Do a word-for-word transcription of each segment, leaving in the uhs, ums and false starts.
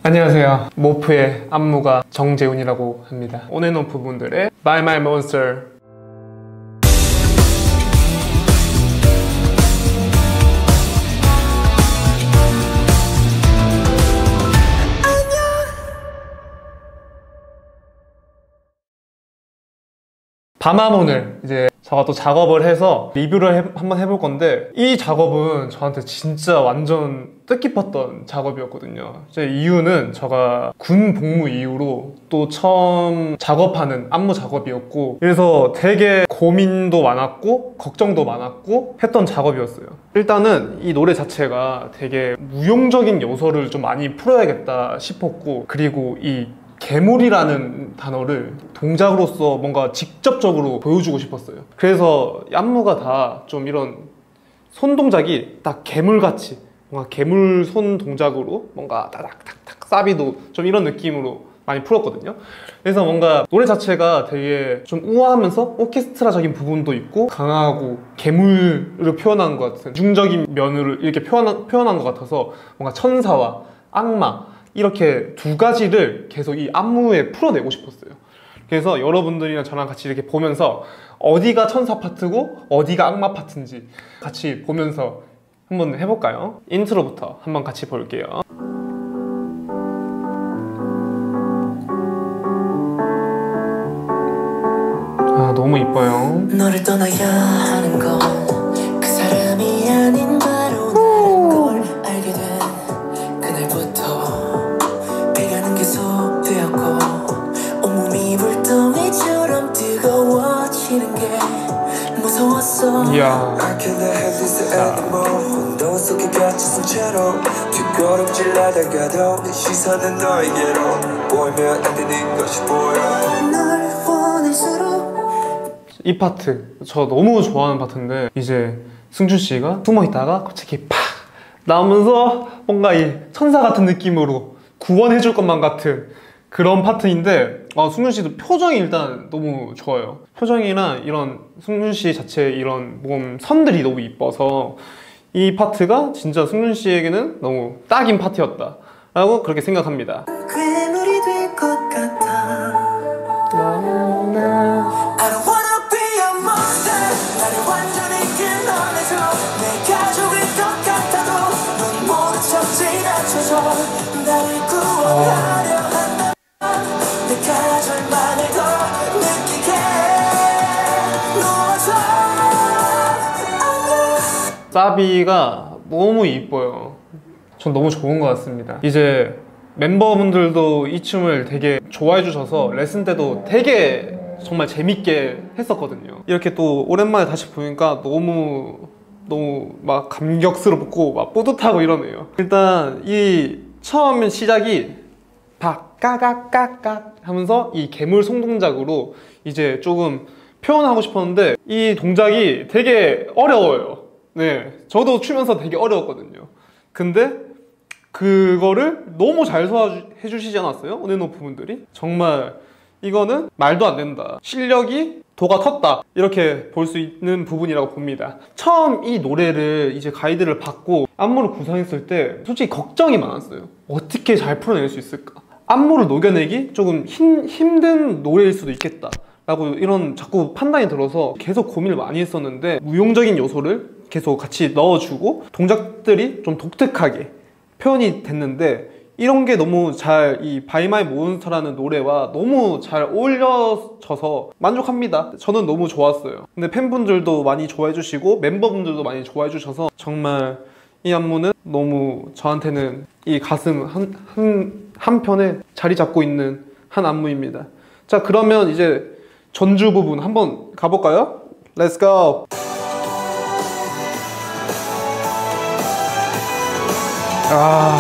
안녕하세요. 모프의 안무가 정재훈이라고 합니다. 온앤오프 분들의 My My Monster. 밤하몬을 이제 제가 또 작업을 해서 리뷰를 해, 한번 해볼 건데, 이 작업은 저한테 진짜 완전 뜻깊었던 작업이었거든요. 제 이유는 제가 군 복무 이후로 또 처음 작업하는 안무 작업이었고, 그래서 되게 고민도 많았고 걱정도 많았고 했던 작업이었어요. 일단은 이 노래 자체가 되게 무용적인 요소를 좀 많이 풀어야겠다 싶었고, 그리고 이 괴물이라는 단어를 동작으로서 뭔가 직접적으로 보여주고 싶었어요. 그래서 안무가 다 좀 이런 손 동작이 딱 괴물같이, 뭔가 괴물 손 동작으로 뭔가 타닥타닥 사비도 좀 이런 느낌으로 많이 풀었거든요. 그래서 뭔가 노래 자체가 되게 좀 우아하면서 오케스트라적인 부분도 있고 강하고 괴물을 표현한 것 같은 중적인 면을 이렇게 표현한, 표현한 것 같아서 뭔가 천사와 악마 이렇게 두 가지를 계속 이 안무에 풀어내고 싶었어요. 그래서 여러분들이랑 저랑 같이 이렇게 보면서 어디가 천사 파트고 어디가 악마 파트인지 같이 보면서 한번 해볼까요? 인트로부터 한번 같이 볼게요. 아, 너무 이뻐요. 너를 떠나야 하는 건 그 사람이 아닌 바로 나라는 걸 알게 된 그날부터 배가는 계속되었고 온몸이 불덩이처럼 뜨거워지는 게 무서웠어. 이야. 너 속에 갇혀서 채로 뒷걸음질하다가도 내 시선은 너에게로 보이면 안 되는 것이 보여. 널 원할수록. 이 파트 저 너무 좋아하는 파트인데, 이제 승준 씨가 숨어 있다가 갑자기 팍 나오면서 뭔가 이 천사 같은 느낌으로 구원해줄 것만 같은 그런 파트인데, 아, 승준 씨도 표정이 일단 너무 좋아요. 표정이랑 이런 승준 씨 자체의 이런 몸 선들이 너무 이뻐서 이 파트가 진짜 승준 씨에게는 너무 딱인 파트였다 라고 그렇게 생각합니다. 괴물이 될 것 같아. 나를 구원하려 한다. 내가 절망을 더 느끼게 놓아줘. 사비가 너무 이뻐요. 전 너무 좋은 것 같습니다. 이제 멤버분들도 이 춤을 되게 좋아해 주셔서 레슨 때도 되게 정말 재밌게 했었거든요. 이렇게 또 오랜만에 다시 보니까 너무 너무 막 감격스럽고 막 뿌듯하고 이러네요. 일단 이 처음 시작이 박 까각까깍 하면서 이 괴물 손 동작으로 이제 조금 표현하고 싶었는데, 이 동작이 되게 어려워요. 네, 저도 추면서 되게 어려웠거든요. 근데 그거를 너무 잘 소화해 주시지 않았어요? 온앤오프 분들이? 정말 이거는 말도 안 된다, 실력이 도가 텄다, 이렇게 볼 수 있는 부분이라고 봅니다. 처음 이 노래를 이제 가이드를 받고 안무를 구상했을 때 솔직히 걱정이 많았어요. 어떻게 잘 풀어낼 수 있을까? 안무를 녹여내기 조금 힘, 힘든 노래일 수도 있겠다 라고 이런 자꾸 판단이 들어서 계속 고민을 많이 했었는데, 무용적인 요소를 계속 같이 넣어주고 동작들이 좀 독특하게 표현이 됐는데, 이런 게 너무 잘 이 By My Monster라는 노래와 너무 잘 어울려져서 만족합니다. 저는 너무 좋았어요. 근데 팬분들도 많이 좋아해 주시고 멤버분들도 많이 좋아해 주셔서 정말 이 안무는 너무 저한테는 이 가슴 한, 한, 한편에 자리 잡고 있는 한 안무입니다. 자, 그러면 이제 전주 부분 한번 가볼까요? Let's go! 아...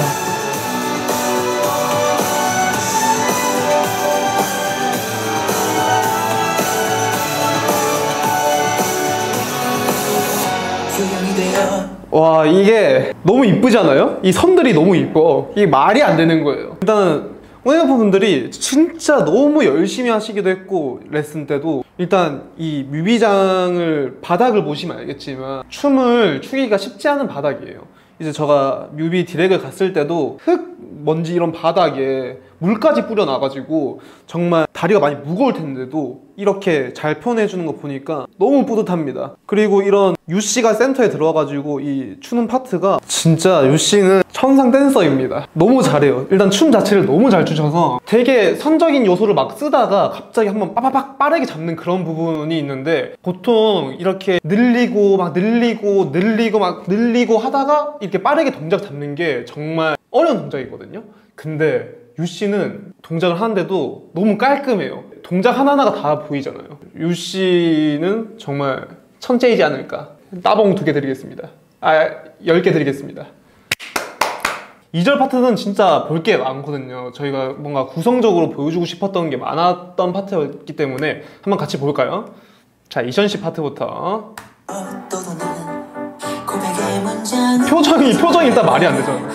와, 이게 너무 이쁘지 않아요? 이 선들이 너무 이뻐. 이게 말이 안 되는 거예요. 일단은 온앤오프 분들이 진짜 너무 열심히 하시기도 했고, 레슨 때도 일단 이 뮤비장을 바닥을 보시면 알겠지만 춤을 추기가 쉽지 않은 바닥이에요. 이제 제가 뮤비 디렉을 갔을 때도 흙 미세먼지 이런 바닥에 물까지 뿌려놔가지고 정말 다리가 많이 무거울 텐데도 이렇게 잘 표현해주는 거 보니까 너무 뿌듯합니다. 그리고 이런 유씨가 센터에 들어와가지고 이 추는 파트가 진짜 유씨는 천상 댄서입니다. 너무 잘해요. 일단 춤 자체를 너무 잘 추셔서 되게 선적인 요소를 막 쓰다가 갑자기 한번 빠바박 빠르게 잡는 그런 부분이 있는데, 보통 이렇게 늘리고 막 늘리고 늘리고 막 늘리고 하다가 이렇게 빠르게 동작 잡는 게 정말 어려운 동작이거든요. 근데 유씨는 동작을 하는데도 너무 깔끔해요. 동작 하나하나가 다 보이잖아요. 유씨는 정말 천재이지 않을까. 따봉 두 개 드리겠습니다. 아, 열 개 드리겠습니다. 이 절 파트는 진짜 볼 게 많거든요. 저희가 뭔가 구성적으로 보여주고 싶었던 게 많았던 파트였기 때문에 한번 같이 볼까요? 자, 이션씨 파트부터. 표정이, 표정이 일단 말이 안 되잖아.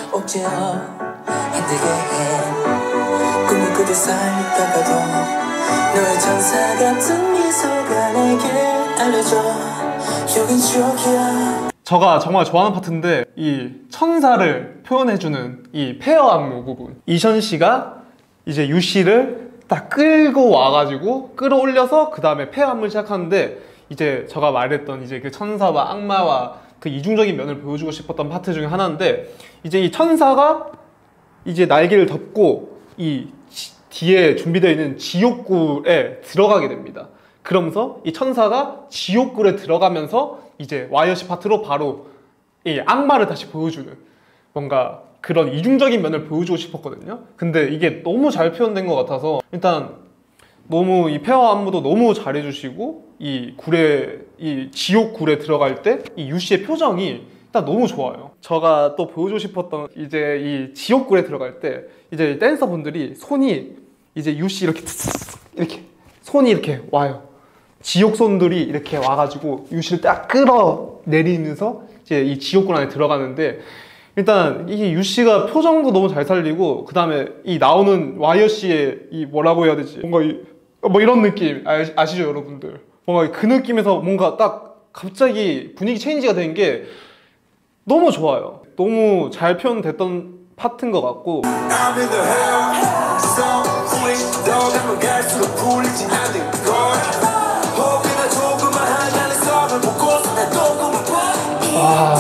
너의 천사 같은 미소가 내게 알려줘. 여긴 추억이야. 제가 정말 좋아하는 파트인데, 이 천사를 표현해주는 이 페어 안무 부분, 이션 씨가 이제 유 씨를 딱 끌고 와가지고 끌어올려서 그 다음에 페어 안무를 시작하는데, 이제 제가 말했던 이제 그 천사와 악마와 그 이중적인 면을 보여주고 싶었던 파트 중에 하나인데, 이제 이 천사가 이제 날개를 덮고 이 뒤에 준비되어 있는 지옥굴에 들어가게 됩니다. 그러면서 이 천사가 지옥굴에 들어가면서 이제 와이어시 파트로 바로 이 악마를 다시 보여주는, 뭔가 그런 이중적인 면을 보여주고 싶었거든요. 근데 이게 너무 잘 표현된 것 같아서 일단 너무 이 페어 안무도 너무 잘해주시고, 이 굴에, 이 지옥굴에 들어갈 때 이 유씨의 표정이 일단 너무 좋아요. 제가 또 보여주고 싶었던 이제 이 지옥굴에 들어갈 때 이제 댄서분들이 손이 이제 유씨 이렇게 이렇게 손이 이렇게 와요. 지옥손들이 이렇게 와가지고 유씨를 딱 끌어내리면서 이제 이 지옥굴 안에 들어가는데, 일단 이 유씨가 표정도 너무 잘 살리고, 그 다음에 이 나오는 와이어씨의 이 뭐라고 해야 되지? 뭔가 이, 뭐 이런 느낌 아, 아시죠 여러분들? 뭔가 그 느낌에서 뭔가 딱 갑자기 분위기 체인지가 된 게 너무 좋아요. 너무 잘 표현됐던 파트인 것 같고, 와.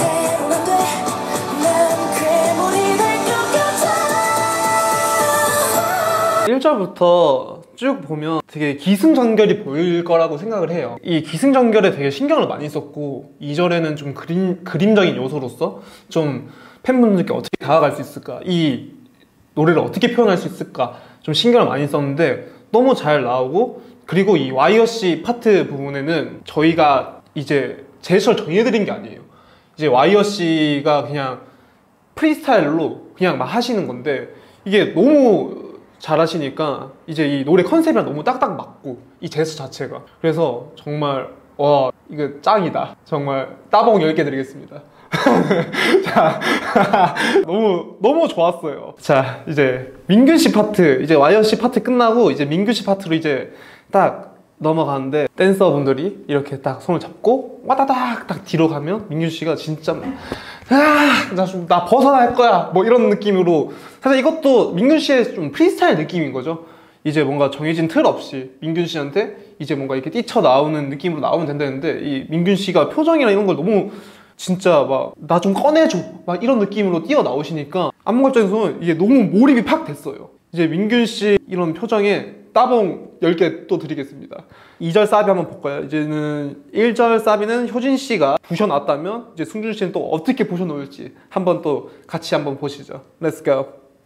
일 절부터 쭉 보면 되게 기승전결이 보일 거라고 생각을 해요. 이 기승전결에 되게 신경을 많이 썼고, 이 절에는 좀 그림, 그림적인 요소로서 좀 팬분들께 어떻게 다가갈 수 있을까, 이 노래를 어떻게 표현할 수 있을까 좀 신경을 많이 썼는데 너무 잘 나오고, 그리고 이 와이어씨 파트 부분에는 저희가 이제 제스처를 정해드린 게 아니에요. 이제 와이어씨가 그냥 프리스타일로 그냥 막 하시는 건데, 이게 너무 잘하시니까 이제 이 노래 컨셉이랑 너무 딱딱 맞고, 이 제스처 자체가. 그래서 정말 와, 이거 짱이다. 정말 따봉 열 개 드리겠습니다. 자, 너무 너무 좋았어요. 자, 이제 민균 씨 파트, 이제 와이어 씨 파트 끝나고 이제 민균 씨 파트로 이제 딱 넘어가는데, 댄서분들이 이렇게 딱 손을 잡고 와다닥 딱 뒤로 가면 민균 씨가 진짜 아, 나, 좀, 나 벗어날 거야 뭐 이런 느낌으로, 사실 이것도 민균 씨의 좀 프리스타일 느낌인 거죠. 이제 뭔가 정해진 틀 없이 민균 씨한테 이제 뭔가 이렇게 뛰쳐나오는 느낌으로 나오면 된다는데, 이 민균 씨가 표정이나 이런 걸 너무 진짜 막 나 좀 꺼내줘 막 이런 느낌으로 뛰어나오시니까 안무 입장에서는 이게 너무 몰입이 팍 됐어요. 이제 민균 씨 이런 표정에 따봉 열 개 또 드리겠습니다. 이 절 사비 한번 볼까요? 이제는 일 절 사비는 효진 씨가 부셔놨다면, 이제 승준 씨는 또 어떻게 부셔놓을지 한번 또 같이 한번 보시죠. Let's go.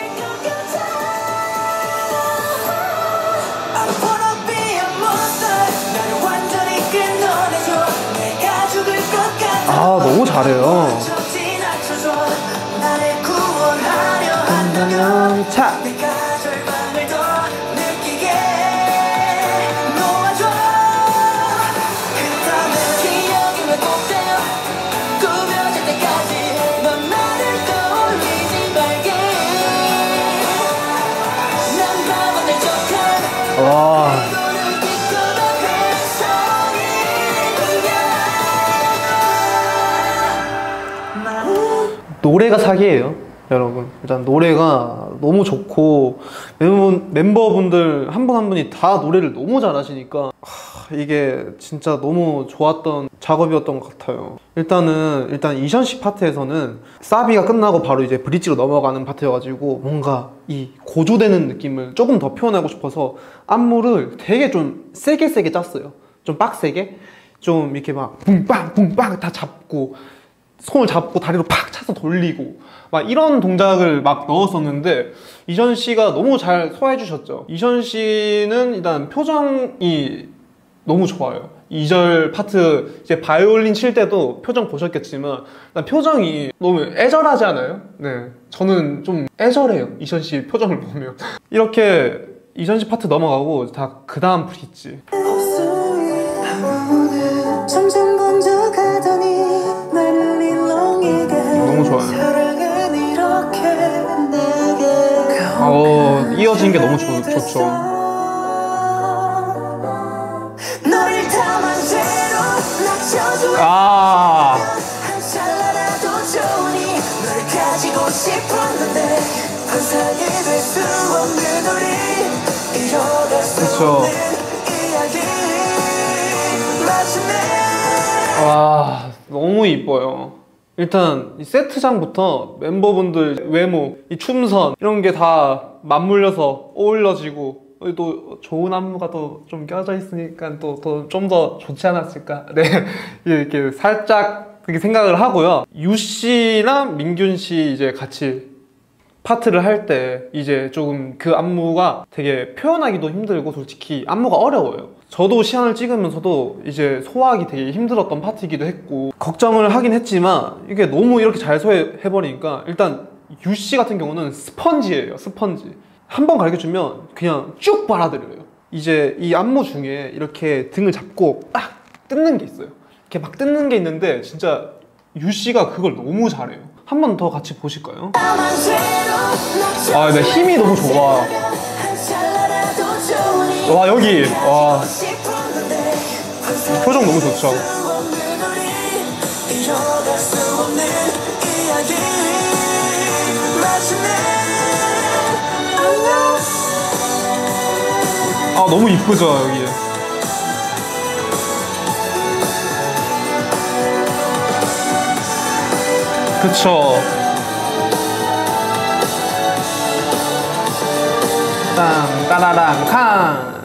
아, 너무 잘해요. 차. 와. 노래가 사기예요, 여러분. 일단 노래가 너무 좋고 멤버, 멤버분들 한 분 한 분이 다 노래를 너무 잘하시니까 하, 이게 진짜 너무 좋았던 작업이었던 것 같아요. 일단은 일단 이션씨 파트에서는 사비가 끝나고 바로 이제 브릿지로 넘어가는 파트여가지고 뭔가 이 고조되는 느낌을 조금 더 표현하고 싶어서 안무를 되게 좀 세게 세게 짰어요. 좀 빡세게 좀 이렇게 막 붕빵 붕빵 다 잡고 손을 잡고 다리로 팍 차서 돌리고 막 이런 동작을 막 넣었었는데 이션 씨가 너무 잘 소화해 주셨죠. 이션 씨는 일단 표정이 너무 좋아요. 이 절 파트 이제 바이올린 칠 때도 표정 보셨겠지만 일단 표정이 너무 애절하지 않아요? 네, 저는 좀 애절해요. 이션 씨 표정을 보면. 이렇게 이션 씨 파트 넘어가고 다 그 다음 브릿지. 점점 번져가더니 너무 좋아요. 어, 이어진 게 너무 좋, 좋죠. 아, 그쵸. 와, 너무 이뻐요. 일단 이 세트장부터 멤버분들 외모, 이 춤선 이런 게 다 맞물려서 어울려지고 또 좋은 안무가 또 좀 껴져 있으니까 또 좀 더 좋지 않았을까. 네, 이렇게 살짝 그렇게 생각을 하고요. 유 씨랑 민균 씨 이제 같이 파트를 할 때 이제 조금 그 안무가 되게 표현하기도 힘들고 솔직히 안무가 어려워요. 저도 시안을 찍으면서도 이제 소화하기 되게 힘들었던 파트이기도 했고 걱정을 하긴 했지만 이게 너무 이렇게 잘 소화해버리니까 일단 유 씨 같은 경우는 스펀지예요. 스펀지. 한 번 가르쳐주면 그냥 쭉 빨아들여요. 이제 이 안무 중에 이렇게 등을 잡고 딱 뜯는 게 있어요. 이렇게 막 뜯는 게 있는데 진짜 유 씨가 그걸 너무 잘해요. 한 번 더 같이 보실까요? 아, 네, 힘이 너무 좋아. 와, 여기 와, 표정 너무 좋죠. 아, 너무 이쁘죠 여기. 그쵸. 땅 따라랑 칸.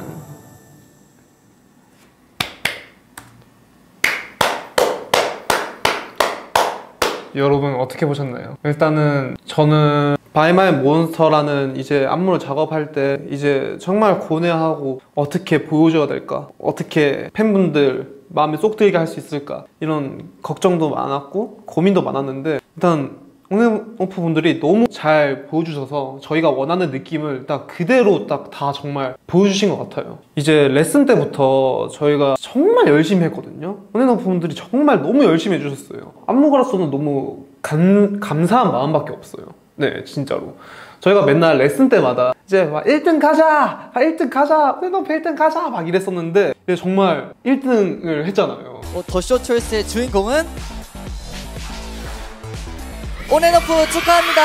여러분 어떻게 보셨나요? 일단은 저는 By My Monster라는 이제 안무를 작업할 때 이제 정말 고뇌하고 어떻게 보여줘야 될까? 어떻게 팬분들 마음에 쏙 들게 할 수 있을까? 이런 걱정도 많았고 고민도 많았는데 일단 온앤오프 분들이 너무 잘 보여주셔서 저희가 원하는 느낌을 딱 그대로 딱 다 정말 보여주신 것 같아요. 이제 레슨 때부터 저희가 정말 열심히 했거든요. 온앤오프 분들이 정말 너무 열심히 해주셨어요. 안무가로서는 너무 감, 감사한 마음밖에 없어요. 네, 진짜로. 저희가 맨날 레슨 때마다 이제 막 일 등 가자! 일 등 가자! 온앤오프 일 등 가자! 막 이랬었는데 정말 일 등을 했잖아요. 어, 더쇼 초이스의 주인공은 온앤오프 축하합니다.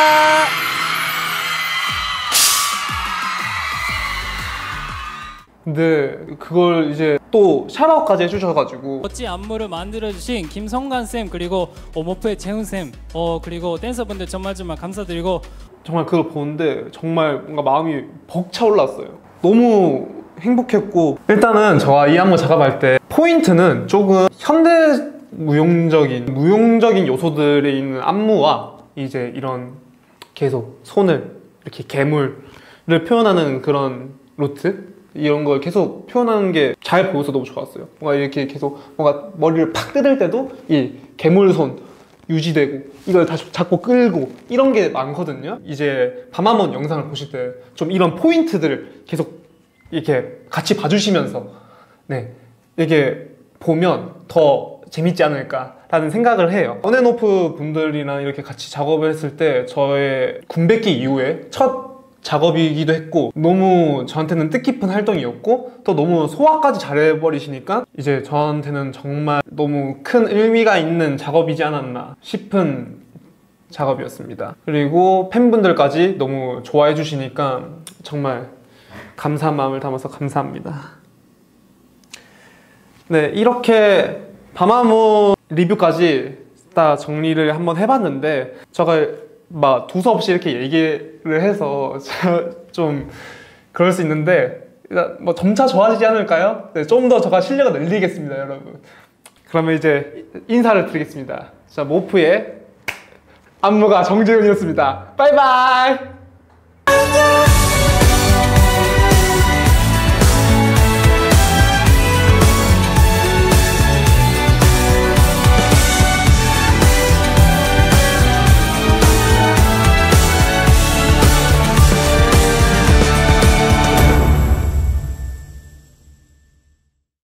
근데 그걸 이제 또 샤라웃까지 해주셔가지고 멋진 안무를 만들어주신 김성관쌤 그리고 오모프의 재훈쌤 어 그리고 댄서분들 정말 정말 감사드리고 정말 그걸 보는데 정말 뭔가 마음이 벅차올랐어요. 너무 행복했고 일단은 저와 이 안무 작업할 때 포인트는 조금 현대 무용적인 무용적인 요소들이 있는 안무와 이제 이런 계속 손을 이렇게 괴물을 표현하는 그런 루트 이런 걸 계속 표현하는 게 잘 보여서 너무 좋았어요. 뭔가 이렇게 계속 뭔가 머리를 팍 뜯을 때도 이 괴물손 유지되고 이걸 다시 잡고 끌고 이런 게 많거든요. 이제 밤한번 영상을 보실 때 좀 이런 포인트들을 계속 이렇게 같이 봐주시면서 네 이렇게 보면 더 재밌지 않을까라는 생각을 해요. 온앤오프 분들이랑 이렇게 같이 작업을 했을 때 저의 군백기 이후에 첫 작업이기도 했고 너무 저한테는 뜻깊은 활동이었고 또 너무 소화까지 잘해버리시니까 이제 저한테는 정말 너무 큰 의미가 있는 작업이지 않았나 싶은 작업이었습니다. 그리고 팬분들까지 너무 좋아해 주시니까 정말 감사한 마음을 담아서 감사합니다. 네, 이렇게 밤하모 리뷰까지 다 정리를 한번 해봤는데 제가 막 두서없이 이렇게 얘기를 해서 좀 그럴 수 있는데 뭐 점차 좋아지지 않을까요? 네, 좀 더 제가 실력을 늘리겠습니다, 여러분. 그러면 이제 인사를 드리겠습니다. 자, 모프의 안무가 정재훈이었습니다. 바이바이!